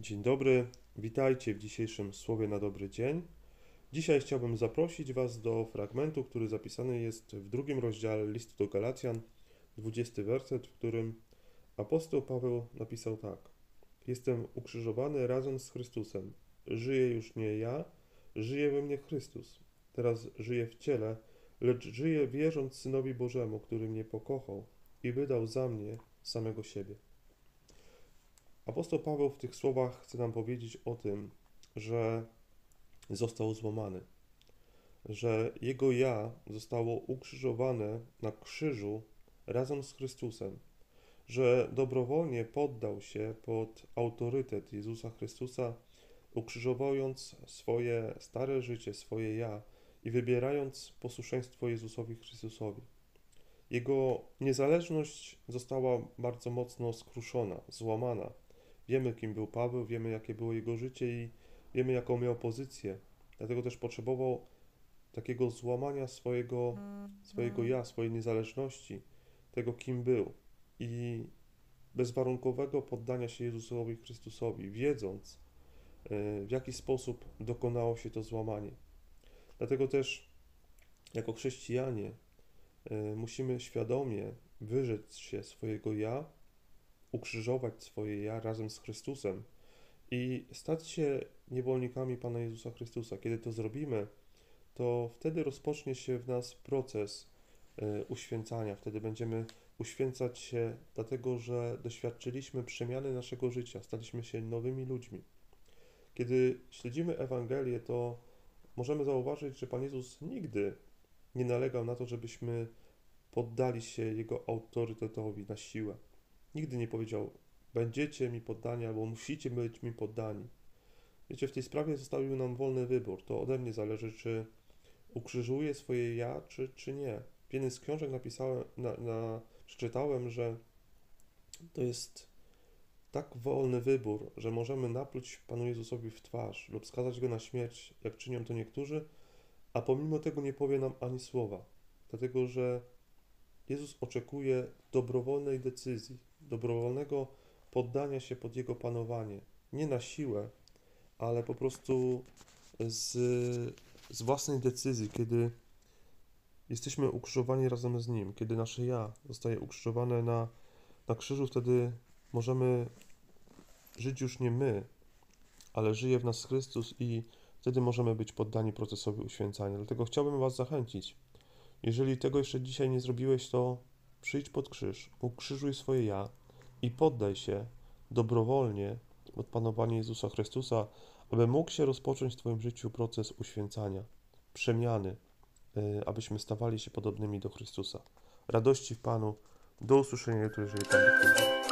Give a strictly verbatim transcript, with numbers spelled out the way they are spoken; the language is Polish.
Dzień dobry, witajcie w dzisiejszym Słowie na dobry dzień. Dzisiaj chciałbym zaprosić Was do fragmentu, który zapisany jest w drugim rozdziale listu do Galacjan, dwudziesty werset, w którym apostoł Paweł napisał tak: Jestem ukrzyżowany razem z Chrystusem. Żyję już nie ja, żyje we mnie Chrystus. Teraz żyję w ciele, lecz żyję wierząc Synowi Bożemu, który mnie pokochał i wydał za mnie samego siebie. Apostoł Paweł w tych słowach chce nam powiedzieć o tym, że został złamany, że jego ja zostało ukrzyżowane na krzyżu razem z Chrystusem, że dobrowolnie poddał się pod autorytet Jezusa Chrystusa, ukrzyżowując swoje stare życie, swoje ja i wybierając posłuszeństwo Jezusowi Chrystusowi. Jego niezależność została bardzo mocno skruszona, złamana. Wiemy, kim był Paweł, wiemy, jakie było jego życie i wiemy, jaką miał pozycję. Dlatego też potrzebował takiego złamania swojego, swojego ja, swojej niezależności, tego, kim był i bezwarunkowego poddania się Jezusowi Chrystusowi, wiedząc, w jaki sposób dokonało się to złamanie. Dlatego też, jako chrześcijanie, musimy świadomie wyrzec się swojego ja, ukrzyżować swoje ja razem z Chrystusem i stać się niewolnikami Pana Jezusa Chrystusa. Kiedy to zrobimy, to wtedy rozpocznie się w nas proces uświęcania. Wtedy będziemy uświęcać się dlatego, że doświadczyliśmy przemiany naszego życia, staliśmy się nowymi ludźmi. Kiedy śledzimy Ewangelię, to możemy zauważyć, że Pan Jezus nigdy nie nalegał na to, żebyśmy poddali się Jego autorytetowi na siłę. Nigdy nie powiedział: będziecie mi poddani, albo musicie być mi poddani. Wiecie, w tej sprawie zostawił nam wolny wybór. To ode mnie zależy, czy ukrzyżuję swoje ja, czy, czy nie. W jednej z książek napisałem, na, na, przeczytałem, że to jest tak wolny wybór, że możemy napluć Panu Jezusowi w twarz lub skazać Go na śmierć, jak czynią to niektórzy, a pomimo tego nie powie nam ani słowa. Dlatego, że Jezus oczekuje dobrowolnej decyzji, dobrowolnego poddania się pod Jego panowanie. Nie na siłę, ale po prostu z, z własnej decyzji, kiedy jesteśmy ukrzyżowani razem z Nim, kiedy nasze ja zostaje ukrzyżowane na, na krzyżu, wtedy możemy żyć już nie my, ale żyje w nas Chrystus i wtedy możemy być poddani procesowi uświęcania. Dlatego chciałbym Was zachęcić. Jeżeli tego jeszcze dzisiaj nie zrobiłeś, to przyjdź pod krzyż, ukrzyżuj swoje ja i poddaj się dobrowolnie pod panowanie Jezusa Chrystusa, aby mógł się rozpocząć w Twoim życiu proces uświęcania, przemiany, abyśmy stawali się podobnymi do Chrystusa. Radości w Panu. Do usłyszenia jutro, jeżeli Pan Bóg pozwoli.